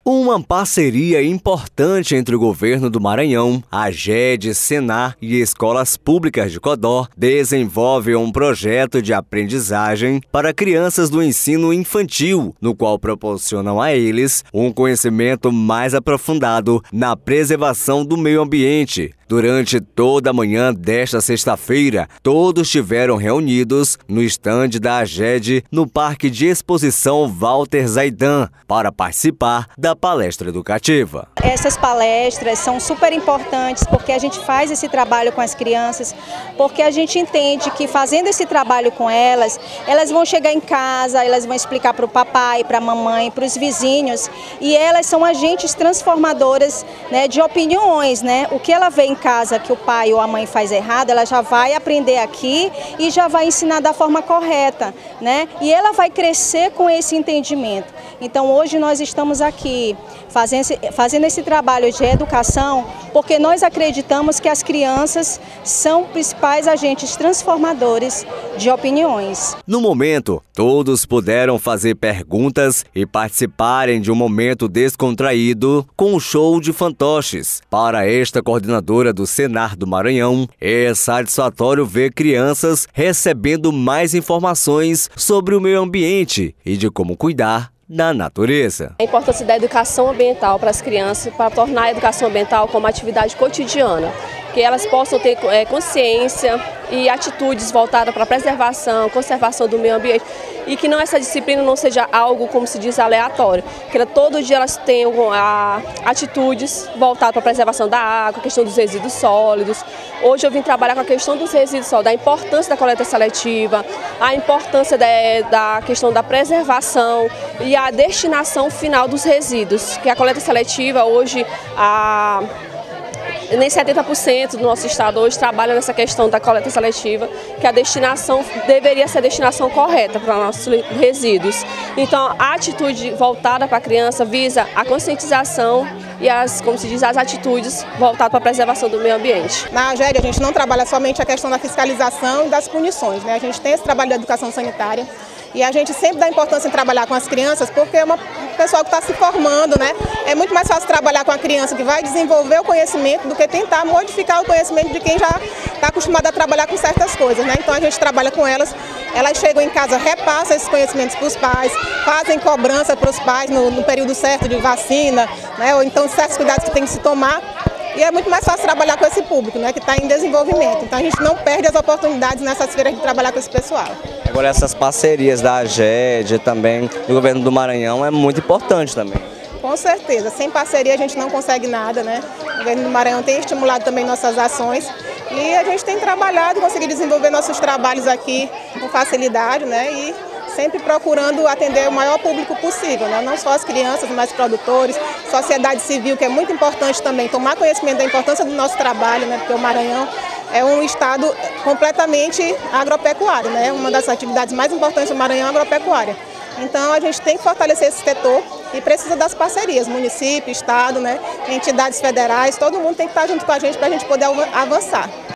Uma parceria importante entre o governo do Maranhão, a AGED, Senar e escolas públicas de Codó desenvolve um projeto de aprendizagem para crianças do ensino infantil, no qual proporcionam a eles um conhecimento mais aprofundado na preservação do meio ambiente. Durante toda a manhã desta sexta-feira, todos estiveram reunidos no estande da AGED no Parque de Exposição Walter Zaidan para participar da palestra educativa. Essas palestras são super importantes porque a gente faz esse trabalho com as crianças, porque a gente entende que fazendo esse trabalho com elas, elas vão chegar em casa, elas vão explicar para o papai, para a mamãe, para os vizinhos, e elas são agentes transformadoras, né, de opiniões, né? O que ela vê em casa que o pai ou a mãe faz errado, ela já vai aprender aqui e já vai ensinar da forma correta, né? E ela vai crescer com esse entendimento. Então hoje nós estamos aqui fazendo esse trabalho de educação porque nós acreditamos que as crianças são principais agentes transformadores de opiniões. No momento, todos puderam fazer perguntas e participarem de um momento descontraído com o show de fantoches. Para esta coordenadora do Senar do Maranhão, é satisfatório ver crianças recebendo mais informações sobre o meio ambiente e de como cuidar da natureza. A importância da educação ambiental para as crianças, para tornar a educação ambiental como atividade cotidiana, que elas possam ter consciência e atitudes voltadas para a preservação, conservação do meio ambiente, e que essa disciplina não seja algo, como se diz, aleatório, que todo dia elas tenham atitudes voltadas para a preservação da água, a questão dos resíduos sólidos. Hoje eu vim trabalhar com a questão dos resíduos sólidos, da importância da coleta seletiva, a importância da questão da preservação e a destinação final dos resíduos, que a coleta seletiva hoje, nem 70% do nosso estado hoje trabalha nessa questão da coleta seletiva, que a destinação deveria ser a destinação correta para nossos resíduos. Então, a atitude voltada para a criança visa a conscientização e as atitudes voltadas para a preservação do meio ambiente. Na AGED a gente não trabalha somente a questão da fiscalização e das punições, né? A gente tem esse trabalho da educação sanitária e a gente sempre dá importância em trabalhar com as crianças porque é um pessoal que está se formando, né? É muito mais fácil trabalhar com a criança que vai desenvolver o conhecimento do que tentar modificar o conhecimento de quem já está acostumado a trabalhar com certas coisas, né? Então a gente trabalha com elas, elas chegam em casa, repassam esses conhecimentos para os pais, fazem cobrança para os pais no período certo de vacina, né? Ou então certos cuidados que tem que se tomar. E é muito mais fácil trabalhar com esse público, né, que está em desenvolvimento. Então a gente não perde as oportunidades nessas feiras de trabalhar com esse pessoal. Agora essas parcerias da AGED também, do governo do Maranhão, é muito importante também. Com certeza, sem parceria a gente não consegue nada, né? O governo do Maranhão tem estimulado também nossas ações e a gente tem trabalhado, conseguido desenvolver nossos trabalhos aqui com facilidade, né? E sempre procurando atender o maior público possível, né? Não só as crianças, mas produtores, sociedade civil, que é muito importante também, tomar conhecimento da importância do nosso trabalho, né? Porque o Maranhão é um estado completamente agropecuário, né? Uma das atividades mais importantes do Maranhão é a agropecuária. Então a gente tem que fortalecer esse setor e precisa das parcerias, município, estado, né? Entidades federais, todo mundo tem que estar junto com a gente para a gente poder avançar.